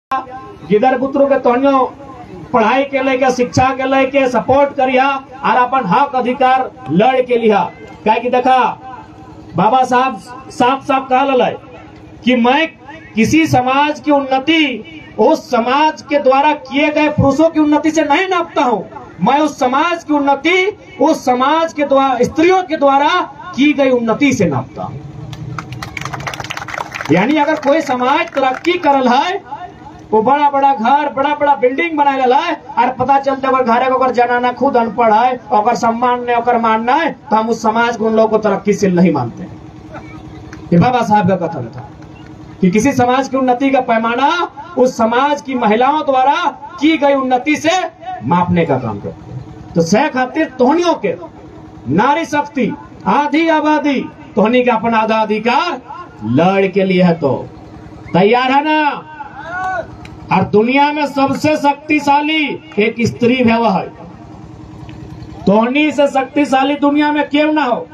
गिदर पुत्रों के तोनियो पढ़ाई के लेके शिक्षा के लेके सपोर्ट करिया और अपन हक अधिकार लड़ के लिया। क्या कि देखा बाबा साहब साफ साफ कहा कि मैं किसी समाज की उन्नति उस समाज के द्वारा किए गए पुरुषों की उन्नति से नहीं नापता हूँ, मैं उस समाज की उन्नति उस समाज के द्वारा स्त्रियों के द्वारा की गई उन्नति से नापता हूँ। यानी अगर कोई समाज तरक्की करल है, वो बड़ा बड़ा घर बड़ा बड़ा बिल्डिंग बनाए है और पता चलते अगर घरे को जनाना खुद अनपढ़ है और सम्मान ने और मानना है, तो हम उस समाज को उन लोगों को तरक्कीशील नहीं मानते। ये बाबा साहब का कथन था कि किसी समाज की उन्नति का पैमाना उस समाज की महिलाओं द्वारा की गई उन्नति से मापने का काम करते हैं। तो सह खातिर तोहनियों के नारी शक्ति आधी आबादी तोहनी का अपना आधा अधिकार लड़ के लिए है, तो तैयार है ना। और दुनिया में सबसे शक्तिशाली एक स्त्री है, तोहनी से शक्तिशाली दुनिया में क्यों ना हो।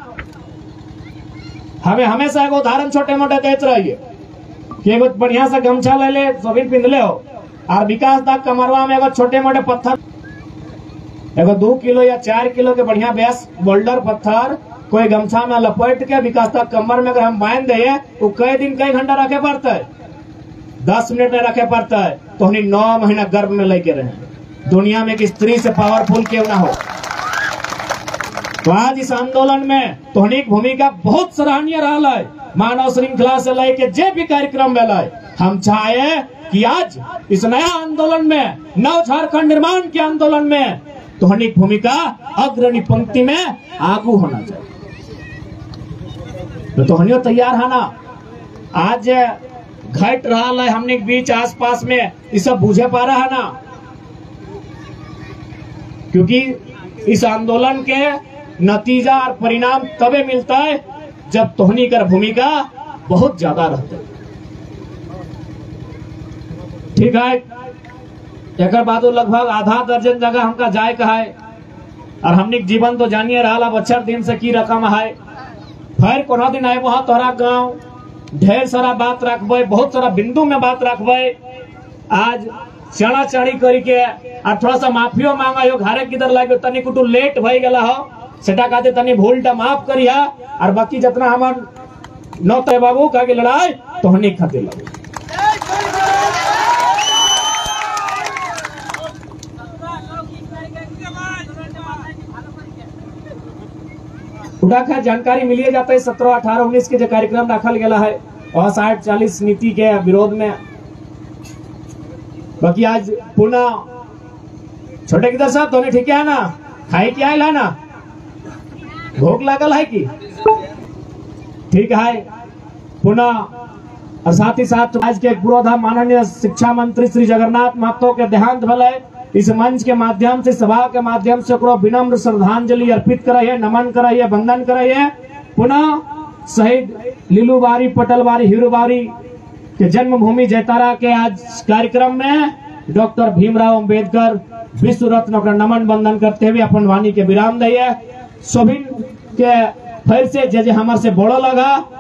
हमें हमेशा एक उदाहरण छोटे मोटे देते रहिए कि एगो बढ़िया सा गमछा ले ले सभी पिंधले हो और विकास तक कमरवा में एगो छोटे मोटे पत्थर एगो 2 किलो या 4 किलो के बढ़िया बेस बोल्डर पत्थर कोई गमछा में लपेट के विकास तक कमर में अगर हम बांध दे तो कई दिन कई घंटा रखे पड़ता है, 10 मिनट में रखे पड़ता है। तो हमने 9 महीना गर्भ में लेके रहे। दुनिया में एक स्त्री से पावरफुल क्यों ना हो। तो आज इस आंदोलन में तोहनी भूमिका बहुत सराहनीय रहा है। मानव श्रृंखला से लेके जे भी कार्यक्रम में हम चाहे कि आज इस नया आंदोलन में नव झारखंड निर्माण के आंदोलन में तोहनी भूमिका अग्रणी पंक्ति में आगू होना चाहिए। तो तोहनियों तैयार है ना। आज घट रहा है हमने बीच आसपास में ये सब बुझे पा रहा है ना, क्योंकि इस आंदोलन के नतीजा और परिणाम तबे मिलता है जब तोहनी कर भूमिका बहुत ज्यादा रहते। ठीक है, एक बाद लगभग आधा दर्जन जगह हमका जाए का है और हमने जीवन तो जानिए रहा बच्चर दिन से की रकम है। फिर कोनो दिन आए वहां तोहरा गाँव ढेर सारा बात रखबे, बहुत सारा बिंदु में बात रखबे। आज चढ़ा चढ़ी करके और थोड़ा सा माफियो मांगा हो घरे किधर लगे तनी कुछ लेट भई गला हो सेटा कहते तनी भूलटा माफ करिया और बाकी जितना हमार नौ तय बाबू का लड़ाई तोहनी खातिर लगे। उड़ा खैर जानकारी मिलिए जाता है 17, 18, 19 के जो कार्यक्रम रखल गया है और 60-40 नीति के विरोध में। बाकी आज पुनः छोटे किधर साहब तो ठीक है ना, खाई क्या है ना, भूख लागल है कि ठीक है पुनः। और साथ ही साथ आज के पुरोधा माननीय शिक्षा मंत्री श्री जगन्नाथ महतो के देहांत भले इस मंच के माध्यम से सभा के माध्यम से विनम्र श्रद्धांजलि अर्पित कराइए, नमन कराइए, वंदन कराइए। पुनः शहीद लीलूबारी पटलबारी हीरोबारी के जन्मभूमि जयतारा के आज कार्यक्रम में डॉक्टर भीमराव अंबेडकर विश्व रत्न का नमन वंदन करते हुए अपन वाणी के विराम दिए। सभी के फिर से जे हमारे से बड़ो लगा